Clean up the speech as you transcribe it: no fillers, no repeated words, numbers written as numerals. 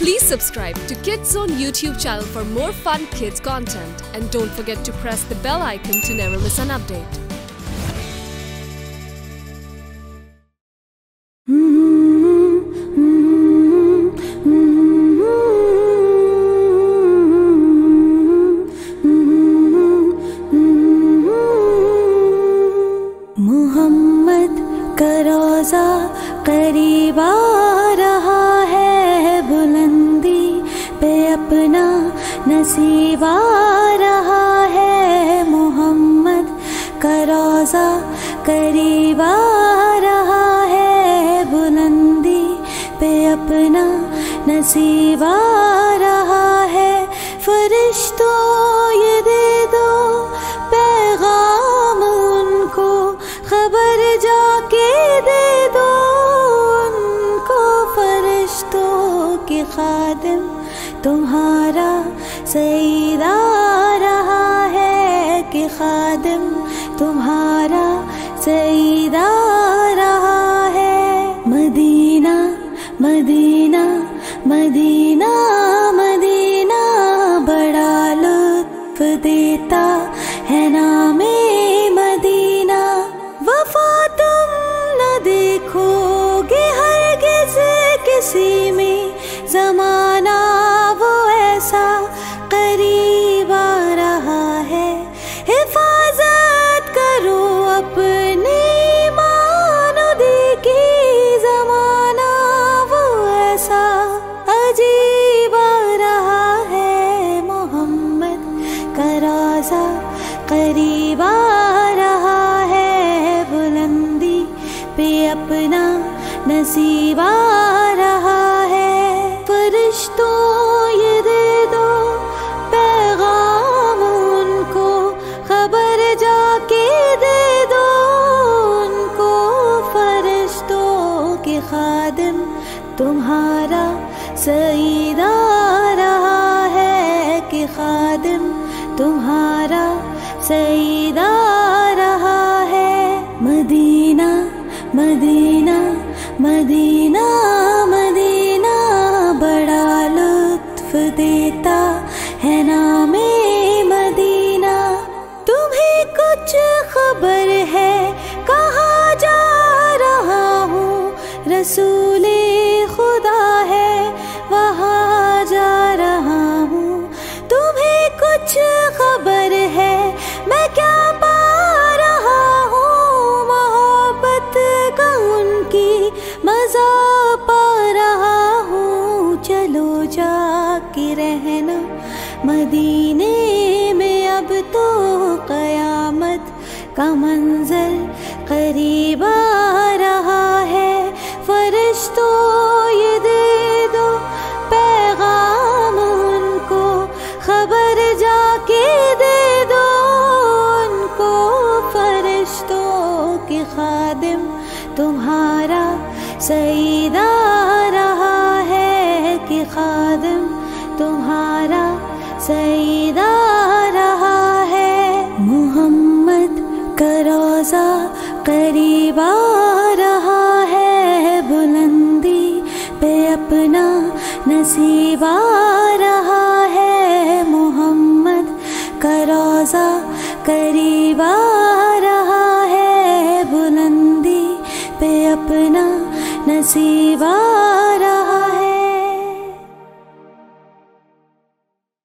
Please subscribe to Kids Zone YouTube channel for more fun kids content, and don't forget to press the bell icon to never miss an update. Mohammad का रोज़ा करीब आ रहा है, बुलंदी पे अपना नसीब आ रहा है। मोहम्मद का रोज़ा करीब आ रहा है, बुलंदी पे अपना नसीब आ रहा है। फरिश्तों ये दे दो पैगाम उनको, खबर जाके दे दो उनको। फरिश्तों के खादिम तुम्हारा सईद आ रहा है, कि खादिम तुम्हारा सईद आ रहा है। मदीना मदीना मदीना मदीना बड़ा लुत्फ देता है नामे मदीना। वफा तुम न देखोगे हरगिज़ किसी में, ज़माना वो ऐसा करीब आ रहा है। हिफाजत करो अपनी मानोदी की, ज़माना वो ऐसा अजीब आ रहा है। मोहम्मद का रोज़ा करीब आ रहा है, बुलंदी पे अपना नसीब आ रहा है। फरिश्तों ये दे दो पैगाम उनको, खबर जाके दे दो उनको। फरिश्तों के खादिम तुम्हारा सईद आ रहा है, कि खादिम तुम्हारा सईद आ रहा है। मदीना मदीना मदीना मदीना बड़ा लुत्फ देता है नामे मदीना। तुम्हें कुछ खबर है कहाँ जा रहा हूँ, रसूले खुदा है वहाँ जा रहा हूँ। तुम्हें कुछ खबर है मैं क्या पा रहा हूँ, मोहब्बत का उनकी मजा पा रहा हूँ। चलो जाके रहना मदीने में, अब तो क़यामत का मंज़र करीब आ रहा है। फरिश्तों ये दे दो पैगाम उनको, खबर जाके दे दो उनको। फरिश्तों के खादिम तुम्हारा सईद आ रहा है, कि खादिम तुम्हारा सईद आ रहा है। मोहम्मद का रोज़ा करीब आ रहा है, बुलंदी पे अपना नसीब आ रहा